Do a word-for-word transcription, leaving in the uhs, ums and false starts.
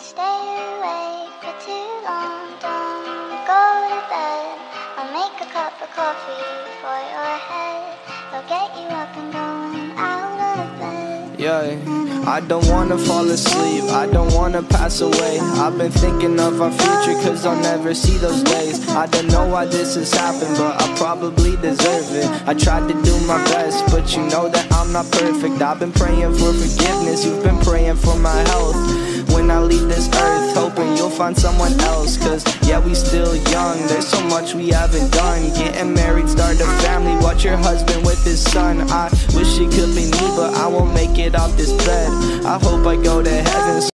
stay awake for too long, don't go to bed. I'll make a cup of coffee for your head. I'll get you up and going out of bed. Yeah, I don't wanna fall asleep, I don't wanna pass away. I've been thinking of our future cause I'll never see those days. I don't know why this has happened, but I probably deserve it. I tried to do my best, but you know that I'm not perfect. I've been praying for forgiveness, you've been praying for my health. When I leave this earth, hoping you'll find someone else. Cause yeah, we still young, there's so much we haven't done. Getting married, start a family, watch your husband with his son. I wish it could be me, but I won't make it off this bed. I hope I go to heaven.